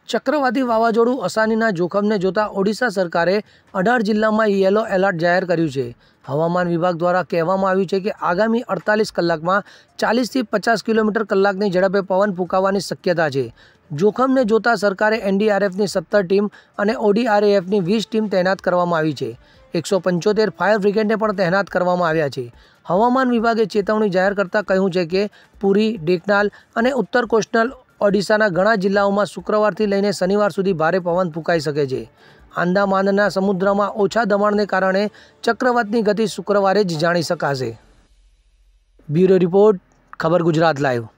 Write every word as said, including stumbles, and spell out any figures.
चक्रवाती वावाझोडું અસાનીના જોખમને જોતા ઓડિશા સરકારે અઢાર જિલ્લામાં યેલો એલર્ટ જાહેર કર્યું છે। હવામાન વિભાગ દ્વારા કહેવામાં આવ્યું છે કે આગામી અડતાલીસ કલાકમાં ચાલીસથી પચાસ કિલોમીટર કલાકની ઝડપે પવન ફૂંકાવાની શક્યતા છે। જોખમને જોતા સરકારે એનડીઆરએફની સત્તર ટીમ અને ઓડીઆરએફની વીસ ટીમ તૈનાત કરવામાં આવી છે। એકસો પંચોતેર ફાયર બ્રિગેડને પણ તૈનાત કરવામાં આવ્યા છે। હવામાન વિભાગે ચેતવણી જાહેર કરતાં કહ્યું છે કે પુરી, ઢેંકનાલ અને ઉત્તર કોસ્ટલ ઓડિશાના ઘણા જિલ્લાઓમાં શુક્રવારથી લઈને શનિવાર સુધી ભારે પવન ફૂંકાઈ શકે છે। આંદામાનના સમુદ્રમાં ઓછા દબાણને કારણે ચક્રવાતની ગતિ શુક્રવારે જ જાણી શકાશે। બ્યુરો રિપોર્ટ, ખબર ગુજરાત લાઈવ।